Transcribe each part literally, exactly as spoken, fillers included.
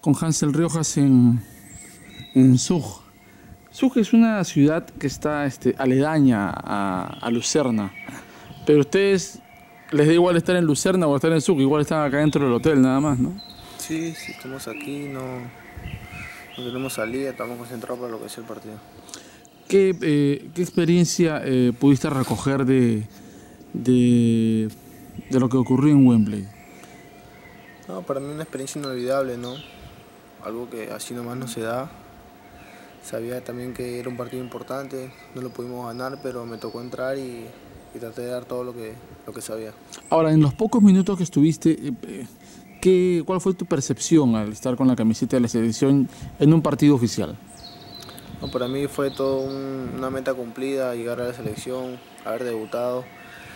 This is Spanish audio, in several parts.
con Hansel Riojas en, en Zug. Zug es una ciudad que está este, aledaña a, a Lucerna, pero a ustedes les da igual estar en Lucerna o estar en Zug, igual están acá dentro del hotel nada más, ¿no? Sí, sí, estamos aquí, no, no tenemos salida, estamos concentrados para lo que es el partido. ¿Qué, eh, qué experiencia eh, pudiste recoger de, de, de lo que ocurrió en Wembley? No, para mí una experiencia inolvidable, ¿no? Algo que así nomás no se da. Sabía también que era un partido importante, no lo pudimos ganar, pero me tocó entrar y, y traté de dar todo lo que, lo que sabía. Ahora, en los pocos minutos que estuviste, eh, ¿qué, ¿cuál fue tu percepción al estar con la camiseta de la selección en un partido oficial? No, para mí fue todo un, una meta cumplida, llegar a la selección, haber debutado.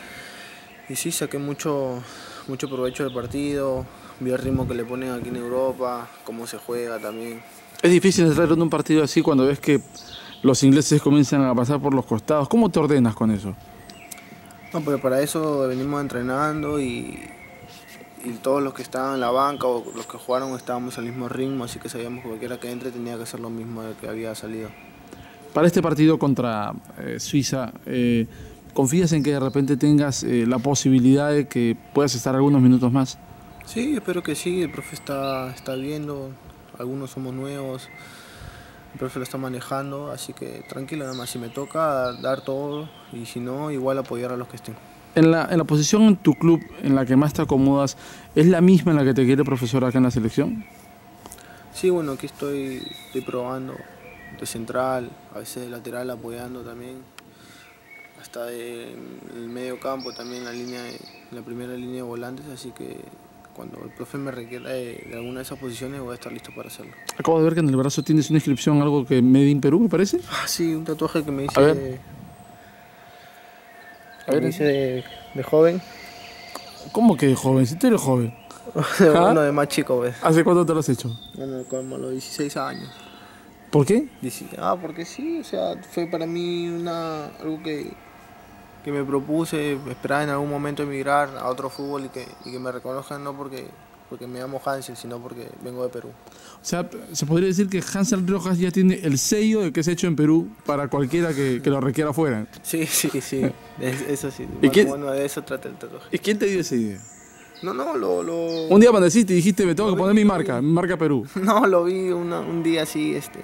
Y sí, saqué mucho, mucho provecho del partido, vi el ritmo que le ponen aquí en Europa, cómo se juega también. Es difícil entrar en un partido así cuando ves que los ingleses comienzan a pasar por los costados. ¿Cómo te ordenas con eso? No, pero para eso venimos entrenando y, y todos los que estaban en la banca o los que jugaron estábamos al mismo ritmo, así que sabíamos que cualquiera que entre tenía que hacer lo mismo de que había salido. Para este partido contra eh, Suiza, eh, ¿confías en que de repente tengas eh, la posibilidad de que puedas estar algunos minutos más? Sí, espero que sí, el profe está, está viendo, algunos somos nuevos, el profe lo está manejando, así que tranquilo, nada más, si me toca dar todo y si no, igual apoyar a los que estén. En la, en la posición en tu club en la que más te acomodas, ¿es la misma en la que te quiere el profesor acá en la selección? Sí, bueno, aquí estoy, estoy probando de central, a veces de lateral apoyando también, hasta de, en el medio campo también, la, línea de, la primera línea de volantes, así que cuando el profe me requiera de, de alguna de esas posiciones voy a estar listo para hacerlo. Acabo de ver que en el brazo tienes una inscripción, algo que Made in Perú, me parece. Ah, sí, un tatuaje que me hice, a ver. De, A ver, me hice de, de joven. ¿Cómo que de joven? Si tú eres joven. Bueno, de más chico, ¿ves? ¿Hace cuánto te lo has hecho? Bueno, como a los dieciséis años. ¿Por qué? Ah, porque sí, o sea, fue para mí una, algo que, que me propuse, esperaba en algún momento emigrar a otro fútbol y que, y que me reconozcan, no porque, porque me llamo Hansel, sino porque vengo de Perú. O sea, se podría decir que Hansel Riojas ya tiene el sello de que es hecho en Perú para cualquiera que, que lo requiera afuera. Sí, sí, sí, es, eso sí. ¿Y Bueno, quién, bueno, de eso trata el tatuaje. ¿Y quién te dio esa idea? No, no, lo... lo Un día amaneciste y dijiste, me tengo que vi, poner mi marca, mi marca Perú. No, lo vi una, un día así, este,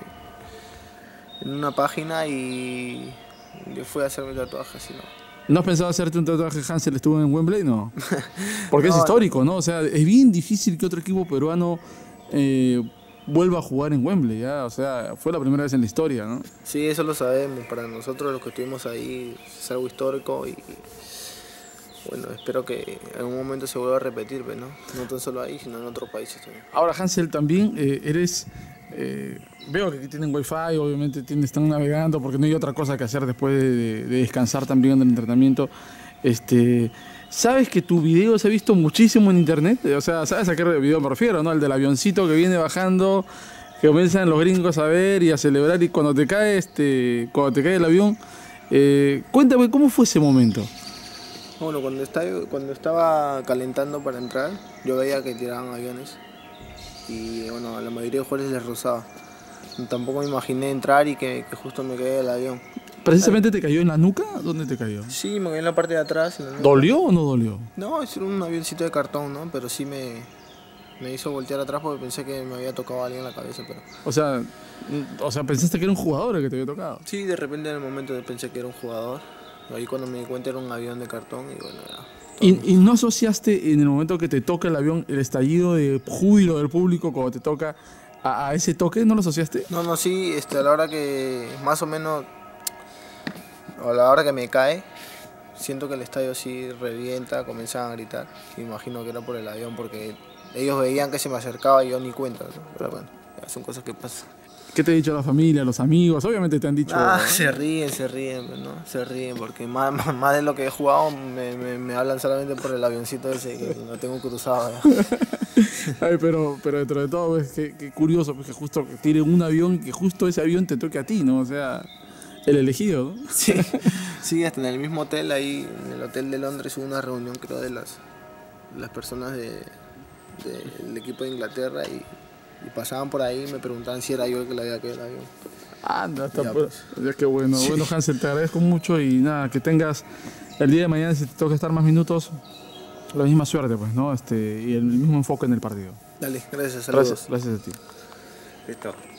en una página y yo fui a hacerme el tatuaje, así, ¿no? ¿No has pensado hacerte un tatuaje Hansel estuvo en Wembley? No. Porque no, es histórico, ¿no? O sea, es bien difícil que otro equipo peruano eh, vuelva a jugar en Wembley, ¿ya? O sea, fue la primera vez en la historia, ¿no? Sí, eso lo sabemos. Para nosotros los que estuvimos ahí es algo histórico y bueno, espero que en algún momento se vuelva a repetir, ¿no? No tan solo ahí, sino en otros países también. Ahora, Hansel, también eh, eres... Eh, veo que aquí tienen wifi, obviamente tienen, están navegando porque no hay otra cosa que hacer después de, de, de descansar también del entrenamiento. Este, ¿sabes que tu video se ha visto muchísimo en internet? O sea, ¿sabes a qué video me refiero, no? El del avioncito que viene bajando, que comienzan los gringos a ver y a celebrar y cuando te cae, este, cuando te cae el avión. Eh, cuéntame, ¿cómo fue ese momento? Bueno, cuando estaba, cuando estaba calentando para entrar, yo veía que tiraban aviones y bueno, a la mayoría de jugadores les rozaba. Tampoco me imaginé entrar y que, que justo me caía el avión. ¿Precisamente te cayó en la nuca? ¿Dónde te cayó? Sí, me cayó en la parte de atrás. En la ¿Dolió o no dolió? No, es un avioncito de cartón, ¿no? Pero sí me, me hizo voltear atrás porque pensé que me había tocado a alguien en la cabeza, pero... O sea, o sea, pensaste que era un jugador el que te había tocado. Sí, de repente en el momento pensé que era un jugador. Ahí cuando me di cuenta era un avión de cartón y bueno, ya. ¿Y, ¿Y no asociaste en el momento que te toca el avión el estallido de júbilo del público cuando te toca a, a ese toque? ¿No lo asociaste? No, no, sí, este, a la hora que más o menos, a la hora que me cae, siento que el estadio sí revienta, comienzan a gritar. Me imagino que era por el avión porque ellos veían que se me acercaba y yo ni cuenta, ¿no? Pero bueno, ya son cosas que pasan. ¿Qué te ha dicho la familia, los amigos? Obviamente te han dicho... Ah, ¿no? se ríen, se ríen, ¿no? Se ríen porque más, más, más de lo que he jugado me, me, me hablan solamente por el avioncito ese que lo tengo cruzado ya. Ay, pero, pero dentro de todo, es que, que curioso, pues que justo que tire un avión, que justo ese avión te toque a ti, ¿no? O sea, el elegido, ¿no? Sí, sí, hasta en el mismo hotel, ahí en el hotel de Londres hubo una reunión, creo, de las, las personas de, de, del equipo de Inglaterra y y pasaban por ahí y me preguntaban si era yo el que le había caído el avión. Anda, está Ya, pues. pues. Ya qué bueno. Sí. Bueno, Hansel, te agradezco mucho y nada, que tengas el día de mañana, si te toca estar más minutos, la misma suerte, pues, ¿no? Este, y el mismo enfoque en el partido. Dale, gracias, saludos. Gracias, gracias a ti. Listo.